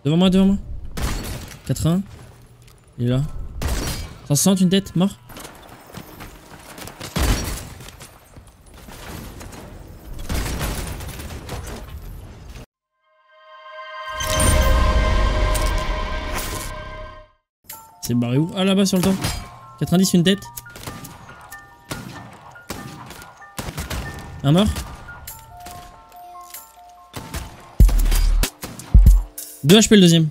Devant moi, devant moi. 80. Il est là. 160, une tête, mort. C'est barré où? Ah, là-bas sur le toit. 90, une tête. Un mort. 2 HP le deuxième.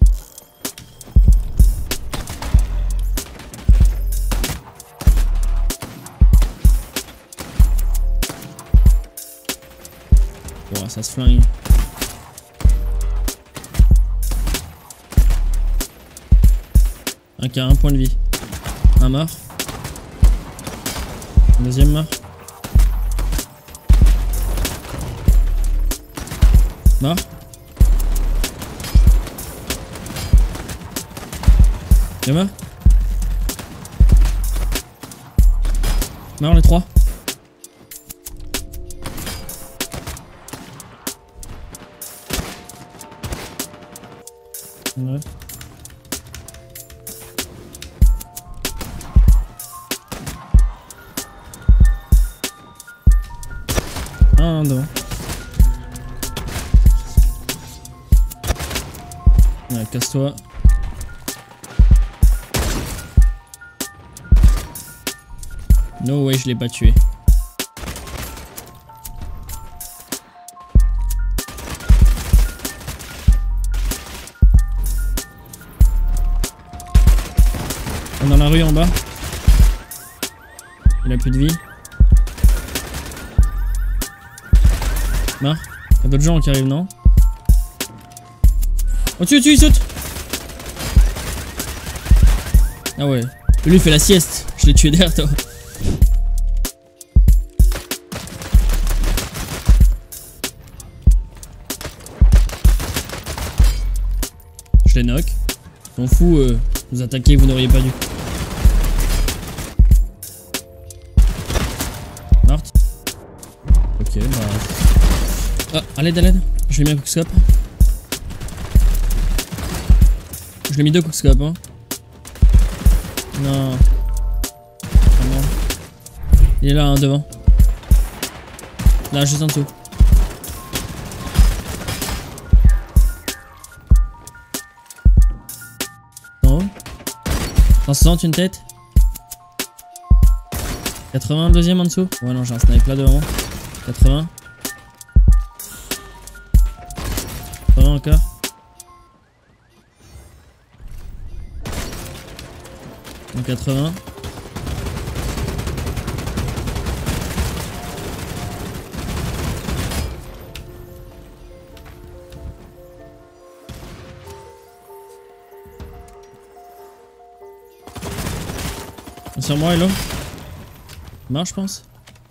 Oh, ça se flingue. Un qui a 1 point de vie. Un mort. Deuxième mort. Mort. Il est mort. Mort les 3. Ouais. Un devant. Ouais, casse-toi. No way, je l'ai pas tué. On est dans la rue en bas. Il a plus de vie. Mort. Y'a d'autres gens qui arrivent, non? Au-dessus, il saute. Ah ouais. Lui il fait la sieste. Je l'ai tué derrière toi. Je les knock. M'en fous, vous attaquez, vous n'auriez pas dû. Morte. Ok, bah. Ah, à l'aide, à l'aide. Je lui ai mis un quickscope. Je lui ai mis 2 quickscopes, hein. Non. Vraiment. Il est là, hein, devant. Là, juste en dessous. En haut. 160, une tête. 80, le deuxième en dessous. Ouais, non, j'ai un snipe là devant moi. 80. 80 encore. Donc 80. Sur moi, hello. Marche, je pense.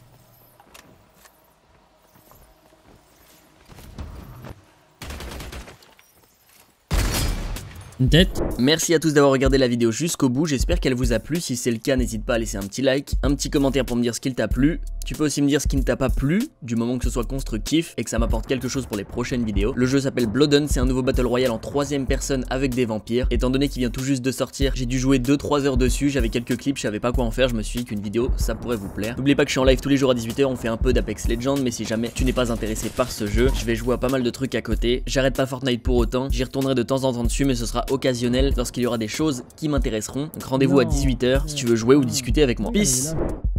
Une tête. Merci à tous d'avoir regardé la vidéo jusqu'au bout, j'espère qu'elle vous a plu. Si c'est le cas, n'hésite pas à laisser un petit like, un petit commentaire pour me dire ce qu'il t'a plu. Tu peux aussi me dire ce qui ne t'a pas plu, du moment que ce soit constructif et que ça m'apporte quelque chose pour les prochaines vidéos. Le jeu s'appelle Blood Hunt, c'est un nouveau Battle Royale en 3ème personne avec des vampires. Étant donné qu'il vient tout juste de sortir, j'ai dû jouer 2-3 heures dessus, j'avais quelques clips, je savais pas quoi en faire, je me suis dit qu'une vidéo, ça pourrait vous plaire. N'oubliez pas que je suis en live tous les jours à 18 h, on fait un peu d'Apex Legends, mais si jamais tu n'es pas intéressé par ce jeu, je vais jouer à pas mal de trucs à côté. J'arrête pas Fortnite pour autant, j'y retournerai de temps en temps dessus, mais ce sera occasionnel lorsqu'il y aura des choses qui m'intéresseront. Donc rendez-vous à 18 h si tu veux jouer ou discuter avec moi. Peace.